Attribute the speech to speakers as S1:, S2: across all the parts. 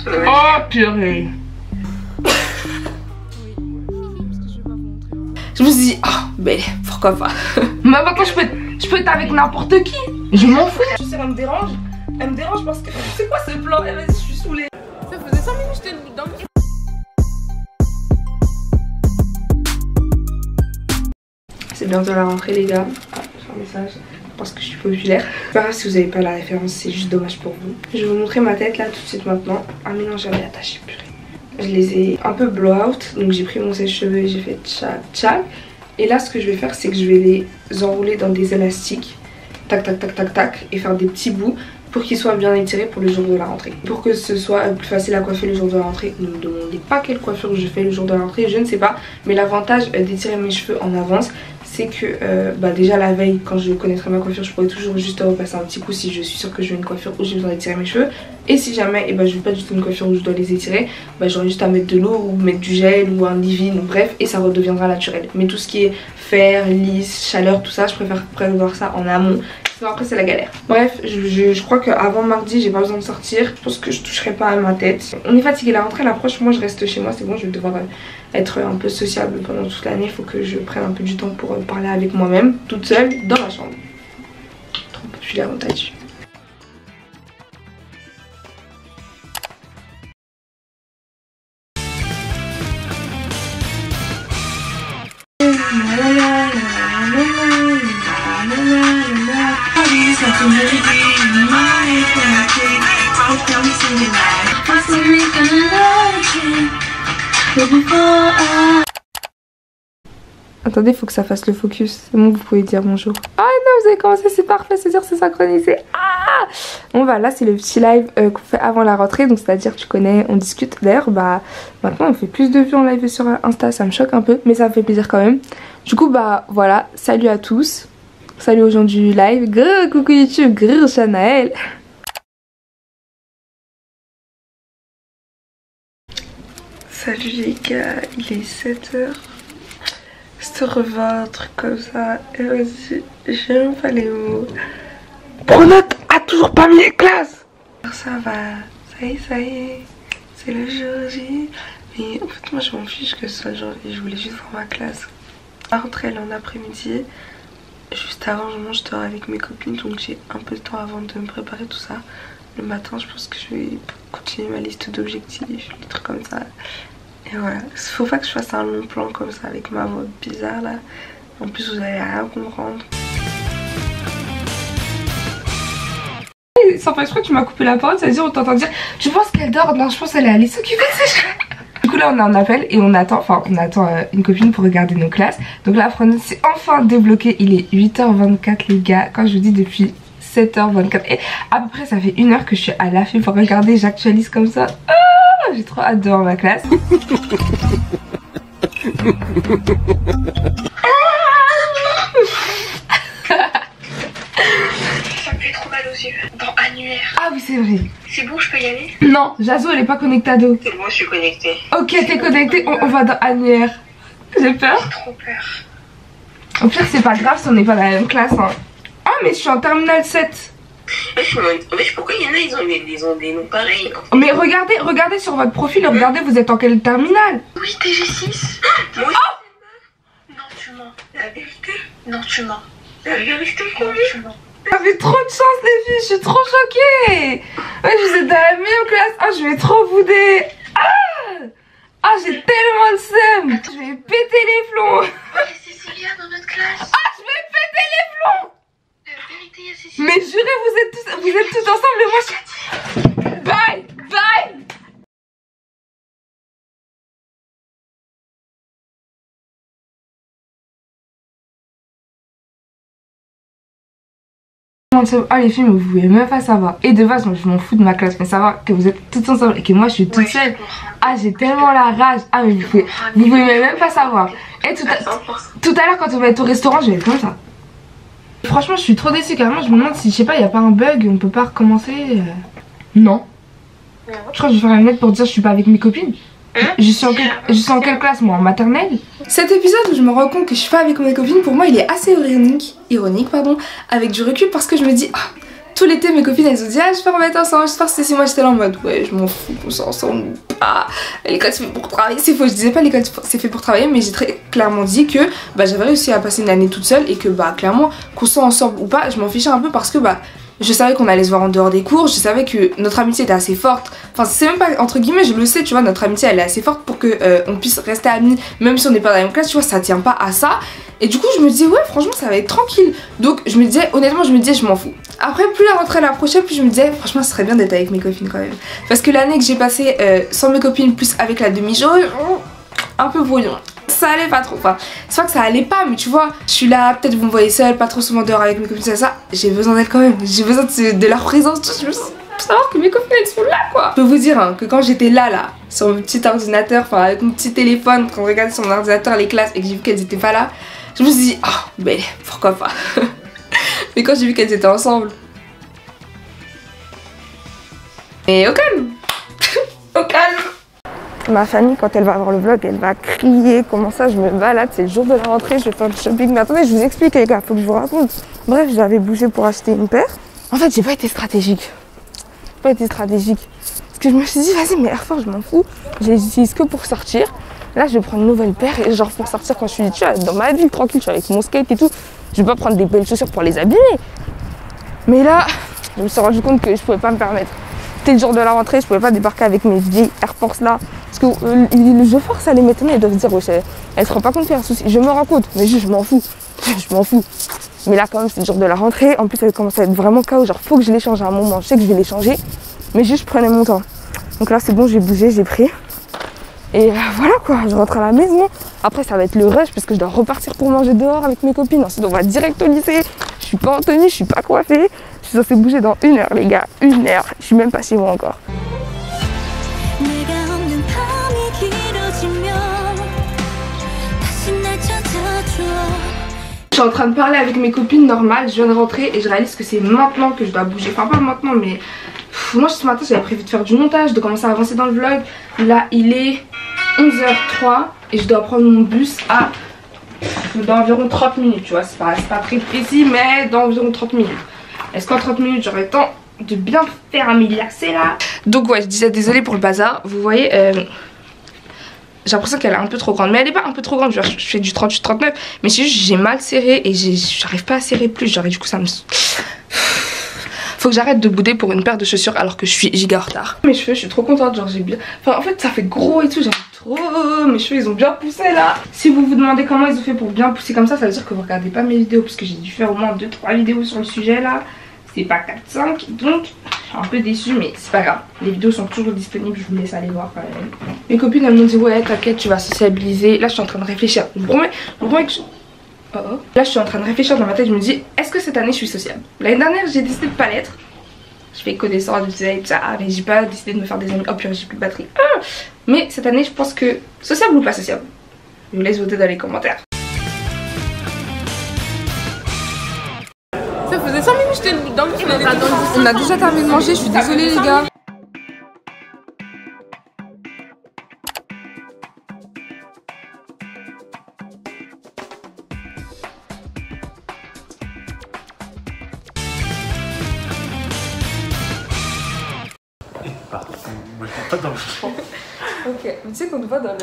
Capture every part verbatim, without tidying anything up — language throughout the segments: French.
S1: Oh purée. Je me suis dit, oh, ben pourquoi pas. Mais maintenant je peux, je peux être avec n'importe qui. Je m'en fous. Je sais, elle me dérange. Elle me dérange parce que c'est quoi ce plan? Eh, vas-y, je suis saoulée. Ça faisait cinq minutes que j'étais dans le... C'est bientôt la rentrée les gars. Ah, j'ai un message parce que je suis populaire. C'est pas grave si vous avez pas la référence, c'est juste dommage pour vous. Je vais vous montrer ma tête là tout de suite maintenant. Ah mais non, j'avais attaché, purée. Je les ai un peu blow out, donc j'ai pris mon sèche-cheveux et j'ai fait tchac tchac. Et là ce que je vais faire c'est que je vais les enrouler dans des élastiques. Tac tac tac tac tac et faire des petits bouts pour qu'ils soient bien étirés pour le jour de la rentrée. Pour que ce soit plus facile à coiffer le jour de la rentrée, ne me demandez pas quelle coiffure je fais le jour de la rentrée, je ne sais pas. Mais l'avantage d'étirer mes cheveux en avance, c'est que euh, bah déjà la veille, quand je connaîtrai ma coiffure, je pourrais toujours juste repasser un petit coup si je suis sûre que je veux une coiffure où j'ai besoin d'étirer mes cheveux. Et si jamais et bah, je veux pas du tout une coiffure où je dois les étirer, bah, j'aurai juste à mettre de l'eau ou mettre du gel ou un leave-in, bref, et ça redeviendra naturel. Mais tout ce qui est fer, lisse, chaleur, tout ça, je préfère prévoir ça en amont. Sinon après c'est la galère. Bref, je, je, je crois qu'avant mardi j'ai pas besoin de sortir. Je pense que je toucherai pas à ma tête. On est fatigué, la rentrée l'approche, moi je reste chez moi, c'est bon, je vais devoir être un peu sociable pendant toute l'année. Il faut que je prenne un peu du temps pour parler avec moi-même, toute seule, dans ma chambre. Trop populaire en taille dessus. Attendez, faut que ça fasse le focus. C'est bon, vous pouvez dire bonjour. Ah non, vous avez commencé, c'est parfait, c'est dire c'est synchronisé. Ah bon bah là c'est le petit live euh, qu'on fait avant la rentrée, donc c'est à dire tu connais, on discute. D'ailleurs bah maintenant on fait plus de vues en live sur Insta, ça me choque un peu, mais ça me fait plaisir quand même. Du coup bah voilà, salut à tous. Salut aux gens du live. Grrr, coucou YouTube, grrr Chanaël. Salut les gars, il est sept heures. Se revoir, un truc comme ça. Et vas-y, j'aime pas les mots. Pronote a toujours pas mis les classes. Ça va, ça y est, ça y est. C'est le jour J. Mais en fait, moi je m'en fiche que ce soit le jour J. Je voulais juste voir ma classe. La rentrée, elle est en après-midi. Juste avant, je mange dehors avec mes copines. Donc j'ai un peu de temps avant de me préparer tout ça. Le matin, je pense que je vais continuer ma liste d'objectifs, des trucs comme ça. Et voilà, faut pas que je fasse un long plan comme ça avec ma voix bizarre là. En plus vous allez rien comprendre. Sans faire exprès, tu m'as coupé la parole, ça veut dire on t'entend dire tu penses qu'elle dort? Non, je pense qu'elle est allée s'occuper de ses cheveux. Du coup là on a un appel et on attend, enfin on attend euh, une copine pour regarder nos classes. Donc là Frono c'est enfin débloqué, il est huit heures vingt-quatre les gars, quand je vous dis depuis sept heures vingt-quatre. Et à peu près ça fait une heure que je suis à l'affût pour regarder, j'actualise comme ça. Ah, j'ai trop hâte de voir ma classe.
S2: Ça me fait trop mal aux yeux. Dans annuaire.
S1: Ah oui c'est vrai.
S2: C'est bon, je peux y aller?
S1: Non, Jazo elle est pas connectée à dos.
S2: C'est bon, je suis connectée.
S1: Ok, t'es connectée, on, on va dans annuaire. J'ai peur.
S2: J'ai trop peur.
S1: Au pire c'est pas grave si on n'est pas dans la même classe hein. Ah mais je suis en terminale sept.
S2: Mais pourquoi il y en a, ils ont des, ils ont des noms pareils.
S1: Mais regardez, regardez sur votre profil, regardez vous êtes en quelle terminale?
S2: Oui, T G six. Moi aussi. Oh non, tu mens. La vérité? Non, tu mens. La vérité? Non, tu ments.
S1: J'avais trop de chance les filles, je suis trop choquée. Ouais, vous êtes dans la même classe. Ah, je vais trop bouder. Ah, ah j'ai tellement le seum. Attends. Je vais péter les plombs.
S2: Il y a Cécilia dans notre classe.
S1: Ah, je vais péter les plombs.
S2: La vérité, il y a Cécilia.
S1: Mais jurez, vous êtes tous, vous êtes tous ensemble et moi je... Bye, bye. Ah les filles, mais vous pouvez même pas savoir. Et de base, moi je m'en fous de ma classe, mais savoir que vous êtes toutes ensemble et que moi je suis toute ouais, seule. Ah j'ai tellement la rage. Ah mais vous pouvez, vous pouvez même pas savoir. Et tout à, tout à l'heure quand on va être au restaurant, je vais être comme ça. Franchement je suis trop déçue carrément, je me demande si je sais pas, il y a pas un bug, on peut pas recommencer. Euh... Non. Je crois que je vais faire une lettre pour dire je suis pas avec mes copines. Je suis, en quel... je suis en quelle classe moi? En maternelle? Cet épisode où je me rends compte que je suis pas avec mes copines, pour moi il est assez ironique, ironique pardon, avec du recul parce que je me dis oh, tout l'été mes copines elles ont dit ah je vais remettre ensemble, j'espère que c'est moi, j'étais là en mode ouais je m'en fous qu'on soit ensemble ou pas, l'école c'est fait pour travailler, c'est faux, je disais pas l'école c'est fait pour travailler mais j'ai très clairement dit que bah j'avais réussi à passer une année toute seule et que bah clairement qu'on soit ensemble ou pas je m'en fichais un peu parce que bah je savais qu'on allait se voir en dehors des cours, je savais que notre amitié était assez forte, enfin c'est même pas entre guillemets, je le sais tu vois, notre amitié elle est assez forte pour que euh, on puisse rester amis même si on n'est pas dans la même classe, tu vois, ça tient pas à ça. Et du coup je me disais ouais franchement ça va être tranquille, donc je me disais honnêtement je me disais je m'en fous. Après plus la rentrée l'approchait plus je me disais franchement ce serait bien d'être avec mes copines quand même, parce que l'année que j'ai passée euh, sans mes copines plus avec la demi-jaune, un peu brouillon, ça allait pas trop, enfin c'est pas que ça allait pas mais tu vois je suis là, peut-être vous me voyez seule, pas trop souvent dehors avec mes copines, ça, ça j'ai besoin d'elles quand même, j'ai besoin de, de leur présence, je veux savoir que mes copines elles sont là quoi. Je peux vous dire hein, que quand j'étais là là sur mon petit ordinateur, enfin avec mon petit téléphone, quand on regardait sur mon ordinateur les classes et que j'ai vu qu'elles étaient pas là, je me suis dit oh ben pourquoi pas. Mais quand j'ai vu qu'elles étaient ensemble, et au calme. Au calme. Ma famille quand elle va voir le vlog elle va crier comment ça je me balade, c'est le jour de la rentrée, je vais faire du shopping. Mais attendez je vous explique les gars, faut que je vous raconte. Bref j'avais bougé pour acheter une paire. En fait j'ai pas été stratégique. J'ai pas été stratégique. Parce que je me suis dit vas-y mais Air Force je m'en fous. Je les utilise que pour sortir. Là je vais prendre une nouvelle paire et genre pour sortir quand je suis tu vois, dans ma ville tranquille, je suis avec mon skate et tout. Je vais pas prendre des belles chaussures pour les abîmer. Mais là je me suis rendu compte que je pouvais pas me permettre. C'était le jour de la rentrée, je pouvais pas débarquer avec mes vieilles Air Force là. Parce que euh, je force à les mettre, ils doivent se dire ouais, elle, elle se rend pas compte qu'il y a un souci. Je me rends compte, mais juste je m'en fous. Je m'en fous. Mais là quand même c'est le jour de la rentrée. En plus elle commence à être vraiment chaos. Genre faut que je les change à un moment. Je sais que je vais les changer. Mais juste je prenais mon temps. Donc là c'est bon, j'ai bougé, j'ai pris. Et euh, voilà quoi, je rentre à la maison. Après ça va être le rush parce que je dois repartir pour manger dehors avec mes copines. Ensuite on va direct au lycée. Je suis pas en tenue, je suis pas coiffée. Je suis censée bouger dans une heure les gars. Une heure. Je suis même pas chez moi encore. Je suis en train de parler avec mes copines normales, je viens de rentrer et je réalise que c'est maintenant que je dois bouger. Enfin pas maintenant mais pff, moi ce matin j'avais prévu de faire du montage, de commencer à avancer dans le vlog. Là il est onze heures trois et je dois prendre mon bus à dans environ trente minutes, tu vois, c'est pas, pas très précis mais dans environ trente minutes. Est-ce qu'en trente minutes j'aurai le temps de bien faire un mes lacets là? Donc ouais je disais désolée pour le bazar, vous voyez euh, j'ai l'impression qu'elle est un peu trop grande, mais elle est pas un peu trop grande, je fais du trente-huit trente-neuf, mais c'est juste j'ai mal serré et j'arrive pas à serrer plus, genre et du coup ça me... Faut que j'arrête de bouder pour une paire de chaussures alors que je suis giga en retard. Mes cheveux je suis trop contente, genre j'ai bien... Enfin en fait ça fait gros et tout, j'aime trop, mes cheveux ils ont bien poussé là. Si vous vous demandez comment ils ont fait pour bien pousser comme ça, ça veut dire que vous regardez pas mes vidéos parce que j'ai dû faire au moins deux trois vidéos sur le sujet là. C'est pas quatre cinq, donc je suis un peu déçue mais c'est pas grave. Les vidéos sont toujours disponibles, je vous laisse aller voir quand même. Mes copines elles m'ont dit ouais t'inquiète tu vas sociabiliser. Là je suis en train de réfléchir. Je vous promets, je vous promets que je... Oh oh. Là je suis en train de réfléchir dans ma tête, je me dis est-ce que cette année je suis sociable? L'année dernière j'ai décidé de pas l'être. Je fais connaissance de ça et tout ça, mais j'ai pas décidé de me faire des amis. Oh purée j'ai plus de batterie. Ah mais cette année je pense que sociable ou pas sociable? Je vous laisse voter dans les commentaires. Ça faisait cinq minutes que j'étais dans le bus. On a déjà terminé de manger, je suis désolée les gars.
S3: Pas dans le champ.
S1: Ok, mais tu sais qu'on nous voit dans le...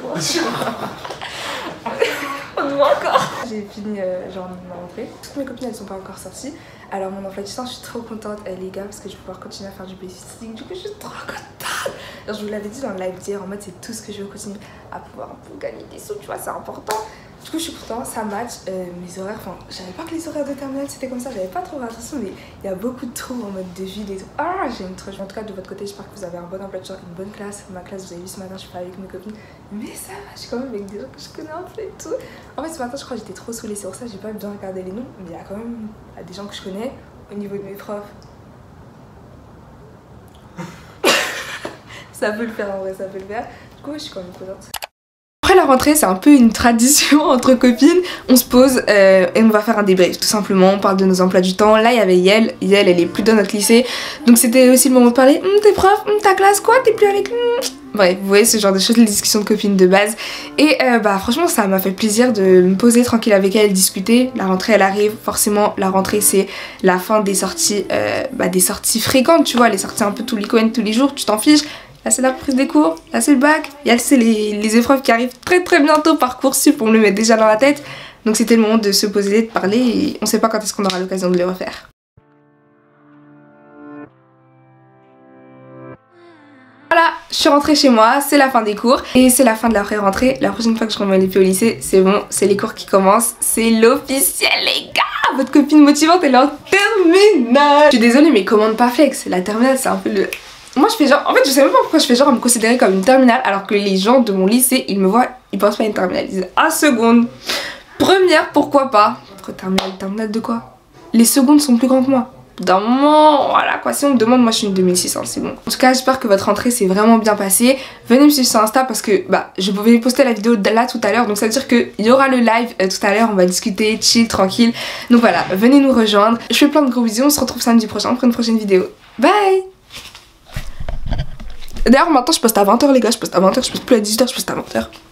S1: On nous voit encore. J'ai fini euh, genre ma rentrée. Toutes mes copines elles sont pas encore sorties. Alors mon emploi du temps je suis trop contente eh, les gars parce que je vais pouvoir continuer à faire du babysitting. Du coup je suis trop contente. Genre, je vous l'avais dit dans le live d'hier en mode c'est tout ce que je veux continuer à pouvoir pour gagner des sous, tu vois, c'est important. Du coup je suis contente, ça match euh, mes horaires, enfin je savais pas que les horaires de terminale c'était comme ça, j'avais pas trop l'impression mais il y a beaucoup de trous en mode de vide et tout. Ah j'aime trop. En tout cas de votre côté j'espère que vous avez un bon emploi de temps, une bonne classe. Ma classe vous avez vu ce matin je suis pas avec mes copines mais ça va, je suis quand même avec des gens que je connais un peu et tout. En fait ce matin je crois que j'étais trop saoulée, c'est pour ça que j'ai pas bien regardé les noms mais il y a quand même y a des gens que je connais au niveau de mes profs. Ça peut le faire en vrai, ça peut le faire. Du coup je suis quand même contente. Après la rentrée c'est un peu une tradition entre copines, on se pose euh, et on va faire un débrief tout simplement, on parle de nos emplois du temps. Là il y avait Yel, Yel elle est plus dans notre lycée, donc c'était aussi le moment de parler, hm, t'es prof, hm, ta classe quoi, t'es plus avec nous. Bref, vous voyez ce genre de choses, les discussions de copines de base. Et euh, bah franchement ça m'a fait plaisir de me poser tranquille avec elle, discuter. La rentrée elle arrive, forcément la rentrée c'est la fin des sorties, euh, bah, des sorties fréquentes, tu vois, les sorties un peu tous les week-ends, tous les jours, tu t'en fiches. Là c'est la prise des cours, là c'est le bac, il y a les, les épreuves qui arrivent très très bientôt, Parcoursup, on me le met déjà dans la tête. Donc c'était le moment de se poser, de parler et on sait pas quand est-ce qu'on aura l'occasion de le refaire. Voilà, je suis rentrée chez moi, c'est la fin des cours et c'est la fin de la pré-rentrée. La prochaine fois que je remets les pieds au lycée, c'est bon, c'est les cours qui commencent, c'est l'officiel les gars. Votre copine motivante elle est en terminale. Je suis désolée mais commande pas flex, la terminale c'est un peu le... Moi je fais genre, en fait je sais même pas pourquoi je fais genre à me considérer comme une terminale alors que les gens de mon lycée ils me voient, ils pensent pas à une terminale, ils disent ah seconde, première pourquoi pas. Terminale, terminale de quoi? Les secondes sont plus grands que moi. D'un moment, voilà quoi, si on me demande, moi je suis une deux mille six cents, c'est bon. En tout cas j'espère que votre rentrée s'est vraiment bien passée. Venez me suivre sur Insta parce que bah je vais poster la vidéo là tout à l'heure, donc ça veut dire qu'il y aura le live euh, tout à l'heure, on va discuter, chill, tranquille. Donc voilà, venez nous rejoindre. Je fais plein de gros bisous, on se retrouve samedi prochain pour une prochaine vidéo. Bye. D'ailleurs maintenant je poste à vingt heures les gars, je poste à vingt heures, je poste plus à dix-huit heures, je poste à vingt heures.